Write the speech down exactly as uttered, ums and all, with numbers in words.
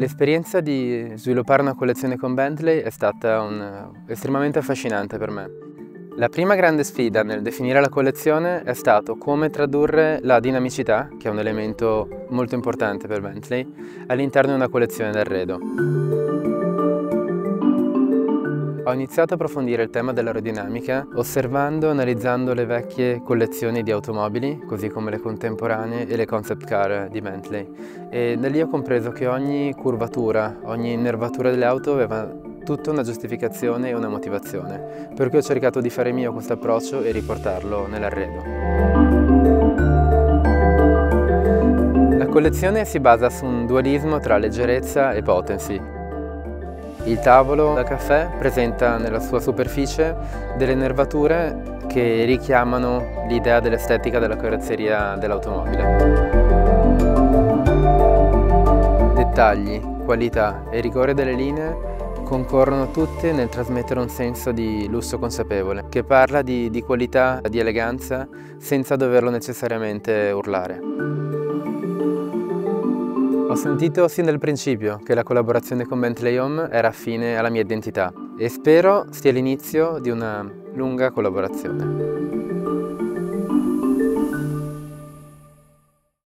L'esperienza di sviluppare una collezione con Bentley è stata un, estremamente affascinante per me. La prima grande sfida nel definire la collezione è stato come tradurre la dinamicità, che è un elemento molto importante per Bentley, all'interno di una collezione d'arredo. Ho iniziato a approfondire il tema dell'aerodinamica osservando e analizzando le vecchie collezioni di automobili, così come le contemporanee e le concept car di Bentley. E da lì ho compreso che ogni curvatura, ogni nervatura delle auto aveva tutta una giustificazione e una motivazione, per cui ho cercato di fare mio questo approccio e riportarlo nell'arredo. La collezione si basa su un dualismo tra leggerezza e potency. Il tavolo da caffè presenta nella sua superficie delle nervature che richiamano l'idea dell'estetica della carrozzeria dell'automobile. Dettagli, qualità e rigore delle linee concorrono tutte nel trasmettere un senso di lusso consapevole, che parla di, di qualità, di eleganza, senza doverlo necessariamente urlare. Ho sentito sin dal principio che la collaborazione con Bentley Home era affine alla mia identità e spero sia l'inizio di una lunga collaborazione.